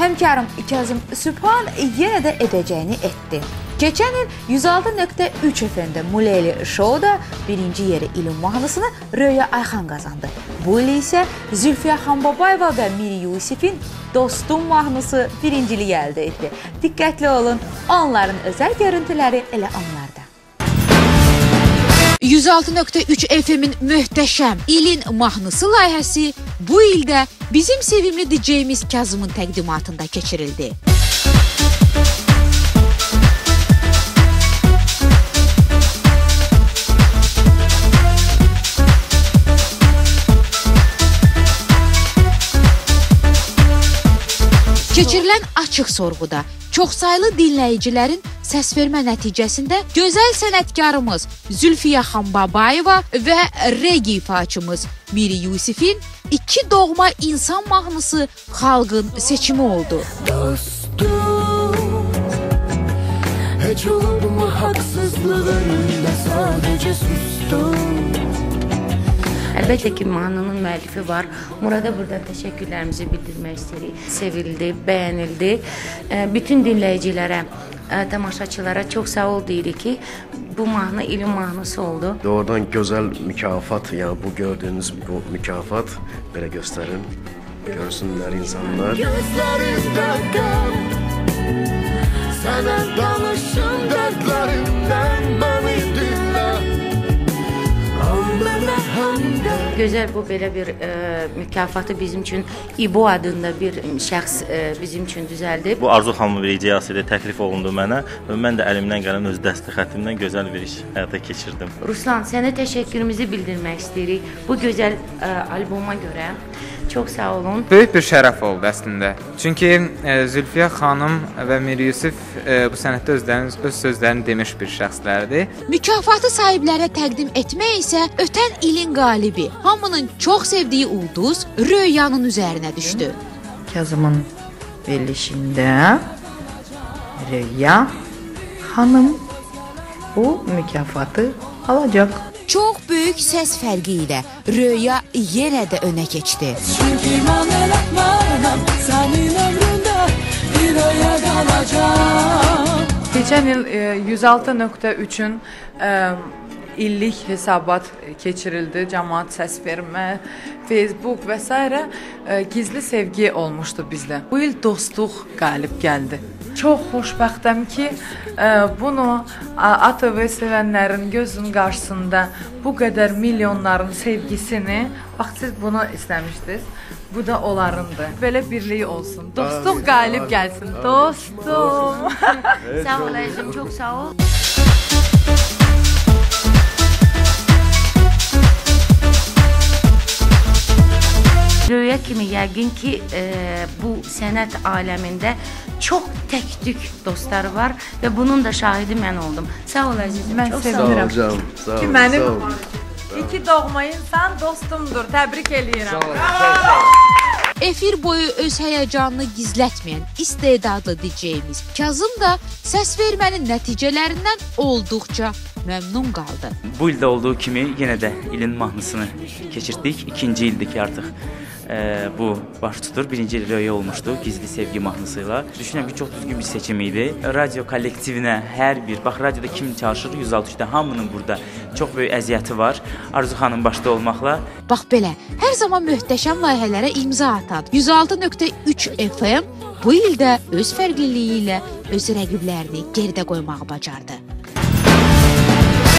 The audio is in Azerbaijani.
həmkarım Kazım Sübhan yenə də edəcəyini etdi. Keçən il 106.3 FM-də Muleyli Show'da birinci yeri ilin mahnısını Röya Ayxan qazandı. Bu il isə Zülfiyə Xanbabayeva və Miri Yusifin Dostum mahnısı birinciliyi əldə etdi. Diqqətli olun, onların özəl görüntüləri elə onlarda. 106.3 FM-in möhtəşəm ilin mahnısı layihəsi bu ildə bizim sevimli DJ-miz Kazımın təqdimatında keçirildi. Keçirilən açıq sorğuda çoxsaylı dinləyicilərin səsvermə nəticəsində gözəl sənətkarımız Zülfiyə Xanbabayeva və regi ifaçımız Miri Yusifin iki doğma insan mahnısı xalqın seçimi oldu. Dostum, heç olma haqsızlığında sadəcə sustum. Əlbəttə ki, mahnının müəllifi var. Murada burada təşəkkürlərimizi bildirmək istəyirik. Sevildi, bəyənildi. Bütün dinləyicilərə, tamaşaçılara çox sağ ol deyirik ki, bu mahnı ilin mahnısı oldu. Doğrudan gözəl mükafat, yəni bu gördüyünüz bu mükafat belə göstərin, görsünlər insanlar. Gözlərimdə qəm, sənə danışım dərdlərimdən məni dinlə. Gözəl bu belə bir mükafatı bizim üçün İbo adında bir şəxs bizim üçün düzəldi. Bu Arzu xanımın bir ideyası ilə təklif olundu mənə və mən də əlimdən gələn öz dəstək xəttimdən gözəl bir iş həyata keçirdim. Ruslan, sənə təşəkkürümüzü bildirmək istəyirik bu gözəl alboma görə. Çox sağ olun. Böyük bir şərəf oldu əslində. Çünki Zülfiyə xanım və Miri Yusif bu sənətdə öz sözlərini demiş bir şəxslərdir. Mükafatı sahiblərə təqdim etmək isə ötən ilin qalibi, hamının çox sevdiyi ulduz Röyanın üzərinə düşdü. Kazımın verilişində Röya xanım bu mükafatı alacaq. Çox böyük səs fərqi ilə Röya yenə də önə keçdi. Çünki mən eləmərəm sənin ömründə bir Röya qalacaq. Keçən il 106.3-ün illik hesabat keçirildi. Cəmaət səs vermə, Facebook və s. Gizli sevgi olmuşdu bizdə. Bu il dostluq qalib gəldi. Çox xoşbəxtəm ki, bunu ATV sevənlərin gözünün qarşısında bu qədər milyonların sevgisini, bax siz bunu istəmişdiniz, bu da onlarındır. Belə birliyi olsun, dostluq qalib gəlsin, dostum. Sağ ol əzizim, çox sağ ol. Röya kimi yəqin ki, bu sənət aləmində çox tək-tük dostları var və bunun da şahidi mən oldum. Sağ ol əzizim, mən çox sevinirəm. Sağ ol canım, sağ ol. Ki mənim iki doğma insan dostumdur, təbrik eləyirəm. Sağ ol, sağ ol. Efir boyu öz həyəcanını gizlətməyən istedadlı DJ-miz Kazım da səs vermənin nəticələrindən olduqca məmnun qaldı. Bu ildə olduğu kimi yenə də ilin mahnısını keçirdik. İkinci ildir ki artıq bu baş tutur. Birinci il Röya olmuşdu Gizli Sevgi mahnısıyla. Düşünürəm ki, çox düzgün bir seçim idi. Radyo kollektivinə hər bir, bax radioda kim çalışır 163-də hamının burada çox böyük əziyyəti var. Arzu xanım başda olmaqla. Bax belə, hər zaman möhtəşəm layihələrə imza atan 106.3 FM bu ildə öz fərqliliyi ilə öz rəqiblərini geridə qoymağı bacardı.